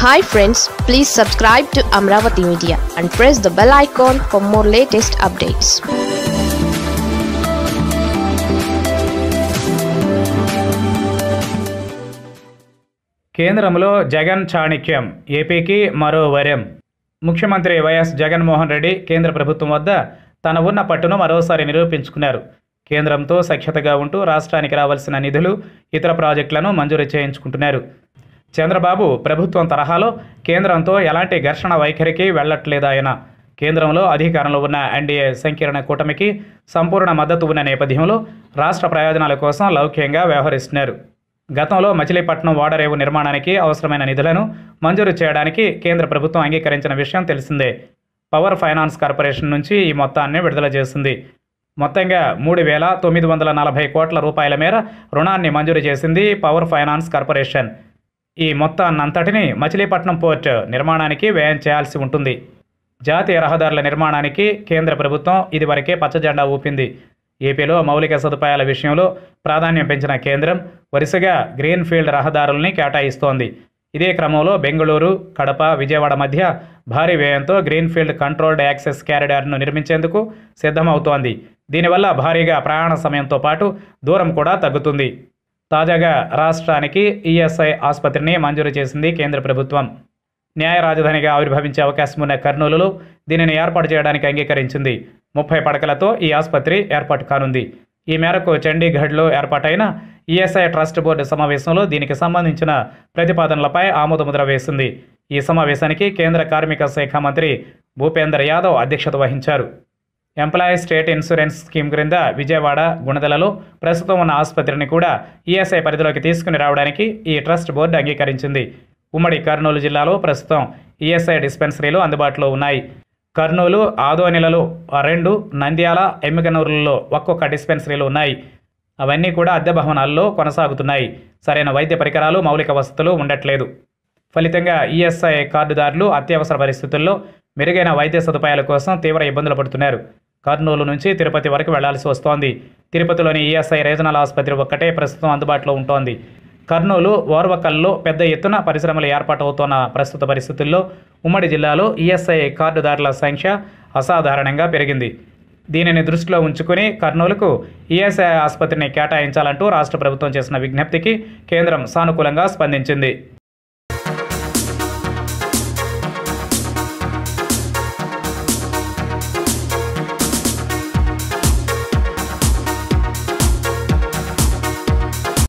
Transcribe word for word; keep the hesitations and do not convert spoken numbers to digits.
Hi friends, please subscribe to Amaravathi Media and press the bell icon for more latest updates. కేంద్రంలో జగన్ చాణక్యం, ఏపీకి మరో వరం. ముఖ్యమంత్రి YS Jaganmohan Reddy కేంద్ర ప్రభుత్వం వద్ద తన ఉన్న పట్టును మరోసారి నిరూపించుకున్నారు. కేంద్రంతో సఖ్యతగా ఉంటూ రాష్ట్రానికి రావాల్సిన నిధులు, ఇతర ప్రాజెక్టులను మంజూరు చేయించుకుంటున్నారు. చంద్రబాబు ప్రభుత్వం తరహాలో కేంద్రంతో ఎలాంటి ఘర్షణ వైఖరికి వెళ్లట్లేదు. ఆయన కేంద్రంలో అధికారంలో ఉన్న ఎన్డీఏ సంకీర్ణ కూటమికి సంపూర్ణ మద్దతు ఉన్న నేపథ్యంలో రాష్ట్ర ప్రయోజనాల కోసం లౌక్యంగా వ్యవహరిస్తున్నారు. గతంలో మచిలీపట్నం ఓడరేవు నిర్మాణానికి అవసరమైన నిధులను మంజూరు చేయడానికి కేంద్ర ప్రభుత్వం అంగీకరించిన విషయం తెలిసిందే. పవర్ ఫైనాన్స్ కార్పొరేషన్ నుంచి ఈ మొత్తాన్ని విడుదల చేసింది. మొత్తంగా మూడు వేల తొమ్మిది వందల నలభై కోట్ల రూపాయల మేర రుణాన్ని మంజూరు చేసింది పవర్ ఫైనాన్స్ కార్పొరేషన్. ఈ మొత్తాన్నంతటినీ మచిలీపట్నం పోర్ట్ నిర్మాణానికి వ్యయం చేయాల్సి ఉంటుంది. జాతీయ రహదారుల నిర్మాణానికి కేంద్ర ప్రభుత్వం ఇదివరకే పచ్చజెండా ఊపింది. ఏపీలో మౌలిక సదుపాయాల విషయంలో ప్రాధాన్యం పెంచిన కేంద్రం వరుసగా గ్రీన్ ఫీల్డ్ రహదారుల్ని కేటాయిస్తోంది. ఇదే క్రమంలో బెంగళూరు, కడప, విజయవాడ మధ్య భారీ వ్యయంతో గ్రీన్ ఫీల్డ్ కంట్రోల్డ్ యాక్సెస్ క్యారిడార్ను నిర్మించేందుకు సిద్ధమవుతోంది. దీనివల్ల భారీగా ప్రయాణ సమయంతో పాటు దూరం కూడా తగ్గుతుంది. తాజాగా రాష్ట్రానికి ఈఎస్ఐ ఆసుపత్రిని మంజూరు చేసింది కేంద్ర ప్రభుత్వం. న్యాయ రాజధానిగా ఆవిర్భవించే అవకాశం ఉన్న కర్నూలులో దీనిని ఏర్పాటు చేయడానికి అంగీకరించింది. ముప్పై పడకలతో ఈ ఆసుపత్రి ఏర్పాటు కానుంది. ఈ మేరకు చండీగఢ్లో ఏర్పాటైన ఈఎస్ఐ ట్రస్ట్ బోర్డు సమావేశంలో దీనికి సంబంధించిన ప్రతిపాదనలపై ఆమోదముద్ర వేసింది. ఈ సమావేశానికి కేంద్ర కార్మిక శాఖ మంత్రి భూపేందర్ యాదవ్ అధ్యక్షత వహించారు. ఎంప్లాయీస్ స్టేట్ ఇన్సూరెన్స్ స్కీమ్ క్రింద విజయవాడ, గుణదలలో ప్రస్తుతం ఉన్న ఆసుపత్రిని కూడా ఈఎస్ఐ పరిధిలోకి తీసుకుని రావడానికి ఈ ట్రస్ట్ బోర్డు అంగీకరించింది. ఉమ్మడి కర్నూలు జిల్లాలో ప్రస్తుతం ఈఎస్ఐ డిస్పెన్సరీలు అందుబాటులో ఉన్నాయి. కర్నూలు, ఆదోనిలలో రెండు, నంద్యాల, ఎమ్మిగనూరులలో ఒక్కొక్క డిస్పెన్సరీలు ఉన్నాయి. అవన్నీ కూడా అద్దె భవనాల్లో కొనసాగుతున్నాయి. సరైన వైద్య పరికరాలు, మౌలిక వసతులు ఉండట్లేదు. ఫలితంగా ఈఎస్ఐ కార్డుదారులు అత్యవసర పరిస్థితుల్లో మెరుగైన వైద్య సదుపాయాల కోసం తీవ్ర ఇబ్బందులు పడుతున్నారు. కర్నూలు నుంచి తిరుపతి వరకు వెళ్లాల్సి వస్తోంది. తిరుపతిలోని ఈఎస్ఐ రీజనల్ ఆసుపత్రి ఒక్కటే ప్రస్తుతం అందుబాటులో ఉంటోంది. కర్నూలు, ఓర్వకల్లో పెద్ద ఎత్తున పరిశ్రమలు ఏర్పాటవుతున్న ప్రస్తుత పరిస్థితుల్లో ఉమ్మడి జిల్లాలో ఈఎస్ఐ కార్డుదారుల సంఖ్య అసాధారణంగా పెరిగింది. దీనిని దృష్టిలో ఉంచుకుని కర్నూలుకు ఈఎస్ఐ ఆసుపత్రిని కేటాయించాలంటూ రాష్ట్ర ప్రభుత్వం చేసిన విజ్ఞప్తికి కేంద్రం సానుకూలంగా స్పందించింది.